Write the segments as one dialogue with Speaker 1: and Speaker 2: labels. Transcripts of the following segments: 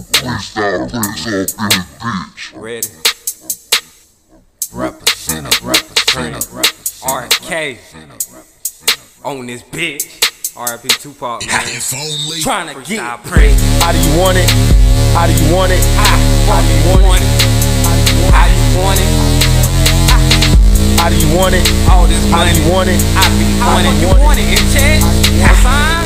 Speaker 1: Freestyle rips off in this bitch.
Speaker 2: Ready? Representative. RK on this bitch. RIP Tupac, man. Tryna get print.
Speaker 3: How do you want it? How do you want it?
Speaker 2: How do you want it? How you want it?
Speaker 3: How do you want it?
Speaker 2: All this
Speaker 3: How
Speaker 2: money.
Speaker 3: do you want it?
Speaker 2: I be wanting you want it in check. Sign.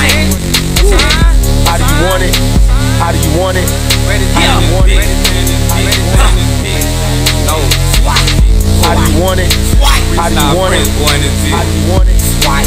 Speaker 3: How do you want it? How do you want it?
Speaker 2: Ready to
Speaker 3: How do you want it?
Speaker 2: No.
Speaker 3: How do you want it? How do you want it? How do you want it?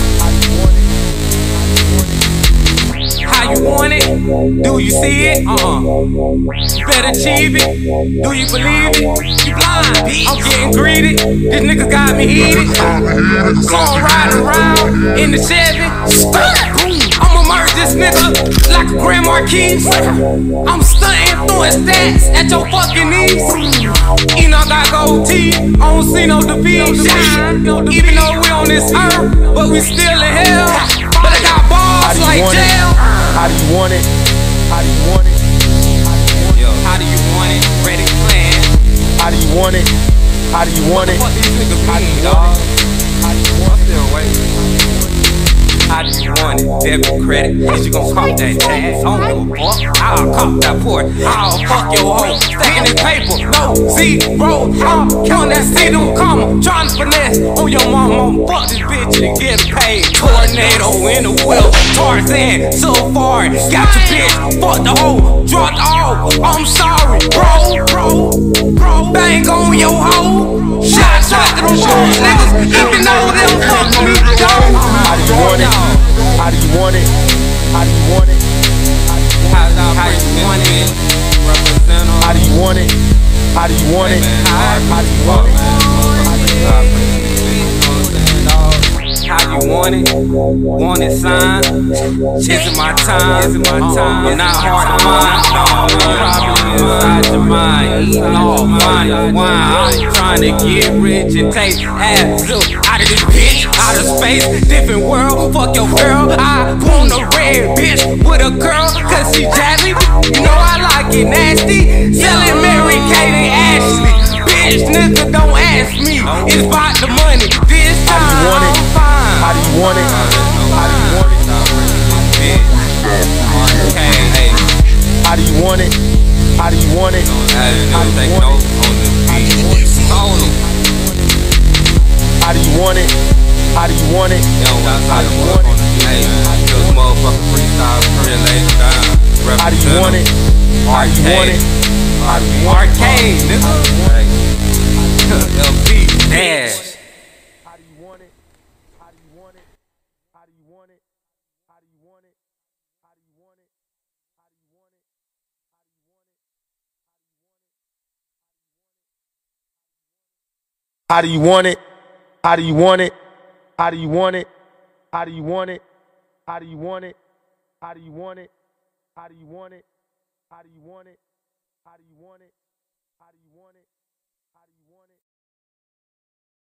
Speaker 2: How you want it? Do you see it? You better achieve it. Do you believe it? You blind. I'm getting greedy. This nigga got me heated. So I'm riding around in the Chevy. I'ma merge this nigga like a Grand Marquis. I'm stunting, throwing stats at your fucking knees. Enoch got gold teeth. I don't see no defeat. Even though we on this earth, but we still in hell. But I got balls like jail.
Speaker 3: How do you want it? How do you want it?
Speaker 2: Yo, how do you want it? Ready plan.
Speaker 3: How do you want it? How do you want it?
Speaker 2: What these niggas mean, dog?
Speaker 3: How do you want it?
Speaker 2: How do you want it? Debit, credit, is you gon' cop that tag? I don't give a fuck. I'll cop that port. I'll fuck your hoe. Stacking this paper, no zero. I'm counting that C2 comma. Trying to finesse on your mama. Fuck this bitch and get paid. Tornado in the wheel. Tarzan, so far. Got your bitch. Fuck the hoe. Dropped off. I'm sorry, bro. Bang on your hoe. Shot to them boys, niggas. Even though they don't fuck me, dog.
Speaker 3: How do you want it? How do you want it? How do you want it?
Speaker 2: How do you want it?
Speaker 3: How do you want it? How do you want it? How do you want it? How you want it? Want it signed? Isn't my time? I'm not hard to find. Probably inside your mind. Eating all fine wine. I'm trying to get rich and take ass out of this bitch, out of space, different world. Fuck your girl. I want a red bitch with a girl, cause she jazzy. You know I like it nasty. Selling Mary Kate and Ashley. Bitch, nigga, don't ask me. It's about the money. This time I'm fine. How do you want it? How do you want it? How do you want it? How do you want it? How do you want it? How do you want it? How do you want it? How do you want it? How do you want it? How do you want it? How do you want it?
Speaker 2: Arcade, nigga. LP dash.
Speaker 3: How do you want it? How do you want it? How do you want it? How do you want it? How do you want it? How do you want it? How do you want it? How do you want it? How do you want it? How do you want it? How do you want it? How do you want it? How do you want it? How do you want it? How do you want it? How do you want it?